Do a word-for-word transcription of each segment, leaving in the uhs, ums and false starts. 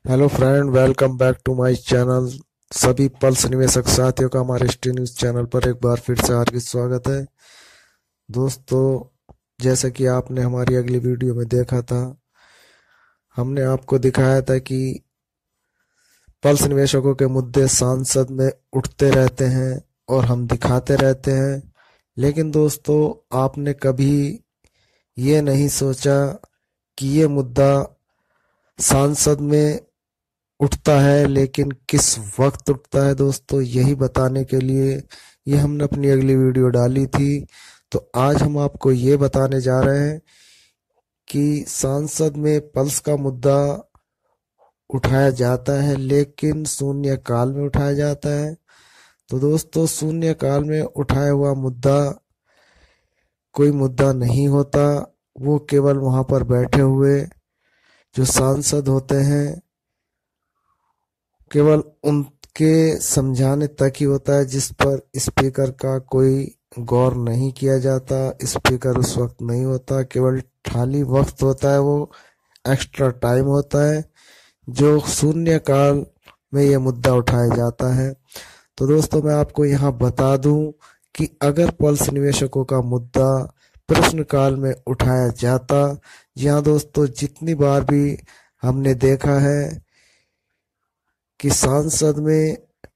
Hello friend, welcome back to my channel. सभी pulse निवेशक साथियों का हमारे स्टी न्यूज चैनल पर एक बार फिर से हार्दिक स्वागत है। दोस्तों, जैसा कि आपने हमारी अगली वीडियो में देखा था, हमने आपको दिखाया था कि पल्स निवेशकों के मुद्दे सांसद में उठते रहते हैं और हम दिखाते रहते हैं। लेकिन दोस्तों, आपने कभी ये नहीं सोचा कि ये मुद्दा सांसद में उठता है, लेकिन किस वक्त उठता है। दोस्तों, यही बताने के लिए ये हमने अपनी अगली वीडियो डाली थी। तो आज हम आपको ये बताने जा रहे हैं कि सांसद में पल्स का मुद्दा उठाया जाता है, लेकिन शून्य काल में उठाया जाता है। तो दोस्तों, शून्य काल में उठाया हुआ मुद्दा कोई मुद्दा नहीं होता। वो केवल वहां पर बैठे हुए जो सांसद होते हैं, केवल उनके समझाने तक ही होता है, जिस पर स्पीकर का कोई गौर नहीं किया जाता। स्पीकर उस वक्त नहीं होता, केवल खाली वक्त होता है, वो एक्स्ट्रा टाइम होता है जो शून्य काल में ये मुद्दा उठाया जाता है। तो दोस्तों, मैं आपको यहाँ बता दूं कि अगर पल्स निवेशकों का मुद्दा प्रश्नकाल में उठाया जाता, जी हाँ दोस्तों, जितनी बार भी हमने देखा है कि सांसद में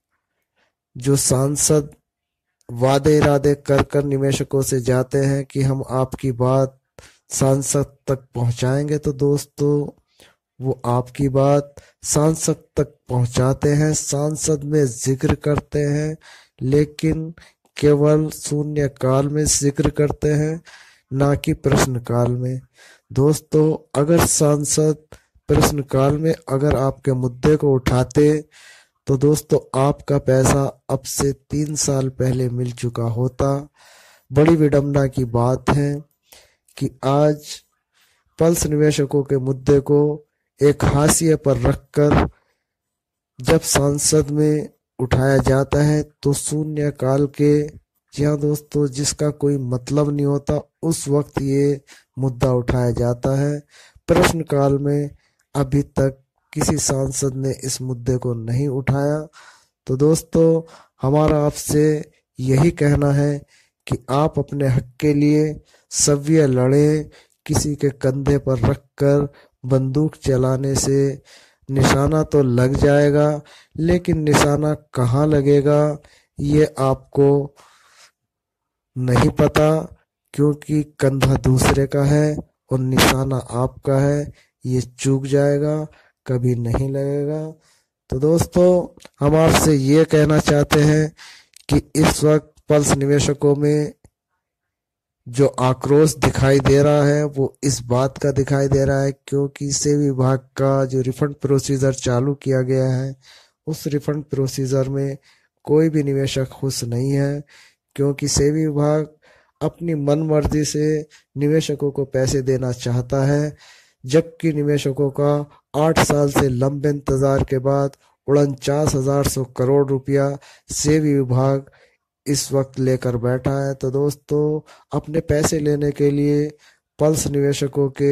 जो सांसद वादे इरादे कर कर निवेशकों से जाते हैं कि हम आपकी बात सांसद तक पहुंचाएंगे, तो दोस्तों वो आपकी बात सांसद तक पहुंचाते हैं, सांसद में जिक्र करते हैं, लेकिन केवल शून्य काल में जिक्र करते हैं, ना कि प्रश्न काल में। दोस्तों, अगर सांसद प्रश्न काल में अगर आपके मुद्दे को उठाते, तो दोस्तों आपका पैसा अब से तीन साल पहले मिल चुका होता। बड़ी विडंबना की बात है कि आज पल्स निवेशकों के मुद्दे को एक हाशिए पर रखकर जब संसद में उठाया जाता है, तो शून्य काल के, जी हाँ दोस्तों, जिसका कोई मतलब नहीं होता, उस वक्त ये मुद्दा उठाया जाता है। प्रश्न काल में अभी तक किसी सांसद ने इस मुद्दे को नहीं उठाया। तो दोस्तों, हमारा आपसे यही कहना है कि आप अपने हक के लिए सव्य लड़ें। किसी के कंधे पर रखकर बंदूक चलाने से निशाना तो लग जाएगा, लेकिन निशाना कहाँ लगेगा ये आपको नहीं पता, क्योंकि कंधा दूसरे का है और निशाना आपका है। ये चूक जाएगा, कभी नहीं लगेगा। तो दोस्तों, हम आपसे ये कहना चाहते हैं कि इस वक्त पल्स निवेशकों में जो आक्रोश दिखाई दे रहा है, वो इस बात का दिखाई दे रहा है क्योंकि सेबी विभाग का जो रिफंड प्रोसीजर चालू किया गया है, उस रिफंड प्रोसीजर में कोई भी निवेशक खुश नहीं है, क्योंकि सेबी विभाग अपनी मनमर्जी से निवेशकों को पैसे देना चाहता है, जबकि निवेशकों का आठ साल से लंबे इंतजार के बाद उनचास हजार सौ करोड़ रुपया सेबी विभाग इस वक्त लेकर बैठा है। तो दोस्तों, अपने पैसे लेने के लिए पल्स निवेशकों के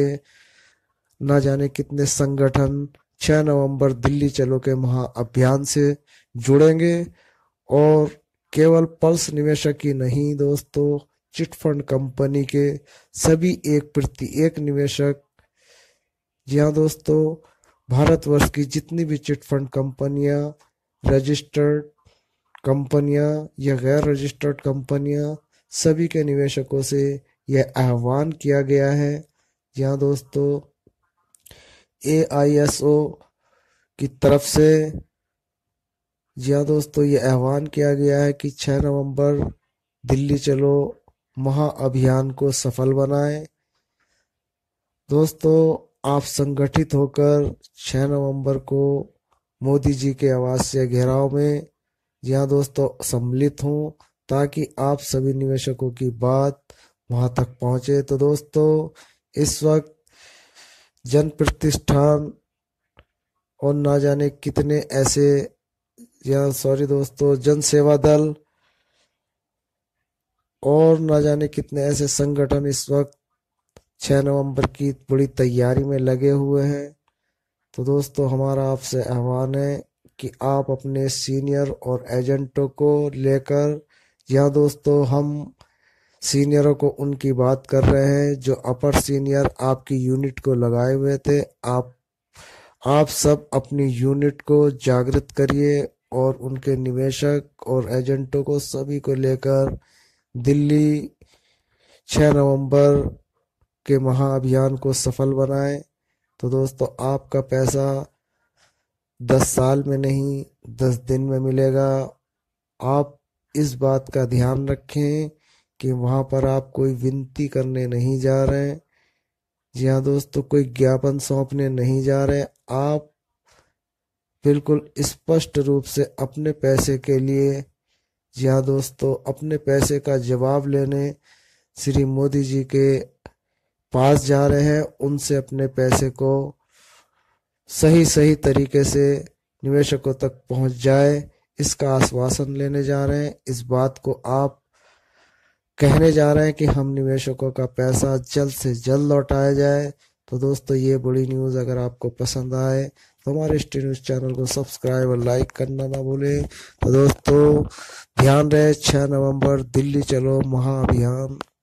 न जाने कितने संगठन छह नवंबर दिल्ली चलो के महाअभियान से जुड़ेंगे। और केवल पल्स निवेशक ही नहीं दोस्तों, चिटफंड कंपनी के सभी एक प्रति एक निवेशक, जी हाँ दोस्तों, भारतवर्ष की जितनी भी चिटफंड कंपनियां, रजिस्टर्ड कंपनियां या गैर रजिस्टर्ड कंपनियां, सभी के निवेशकों से यह आह्वान किया गया है। यहाँ दोस्तों, ए आई एस ओ की तरफ से, जी हाँ दोस्तों, ये आह्वान किया गया है कि छह नवंबर दिल्ली चलो महाअभियान को सफल बनाएं। दोस्तों, आप संगठित होकर छह नवंबर को मोदी जी के आवासीय घेराव में, जी हाँ दोस्तों, सम्मिलित हों, ताकि आप सभी निवेशकों की बात वहां तक पहुंचे। तो दोस्तों, इस वक्त जन प्रतिष्ठान और ना जाने कितने ऐसे, या सॉरी दोस्तों, जन सेवा दल और ना जाने कितने ऐसे संगठन इस वक्त छह नवंबर की बड़ी तैयारी में लगे हुए हैं। तो दोस्तों हमारा आपसे आह्वान है कि आप अपने सीनियर और एजेंटों को लेकर, या दोस्तों हम सीनियरों को उनकी बात कर रहे हैं जो अपर सीनियर आपकी यूनिट को लगाए हुए थे, आप आप सब अपनी यूनिट को जागृत करिए और उनके निवेशक और एजेंटों को सभी को लेकर दिल्ली छह नवंबर के महाअभियान को सफल बनाएं। तो दोस्तों आपका पैसा दस साल में नहीं दस दिन में मिलेगा। आप इस बात का ध्यान रखें कि वहां पर आप कोई विनती करने नहीं जा रहे हैं। जी हाँ दोस्तों, कोई ज्ञापन सौंपने नहीं जा रहे। आप बिल्कुल स्पष्ट रूप से अपने पैसे के लिए, जी हाँ दोस्तों, अपने पैसे का जवाब लेने श्री मोदी जी के पास जा रहे हैं। उनसे अपने पैसे को सही सही तरीके से निवेशकों तक पहुंच जाए, इसका आश्वासन लेने जा रहे हैं। इस बात को आप कहने जा रहे हैं कि हम निवेशकों का पैसा जल्द से जल्द लौटाया जाए। तो दोस्तों ये बड़ी न्यूज़ अगर आपको पसंद आए तो हमारे स्टी न्यूज़ चैनल को सब्सक्राइब और लाइक करना ना भूलें। तो दोस्तों ध्यान रहे, छह नवंबर दिल्ली चलो महाअभियान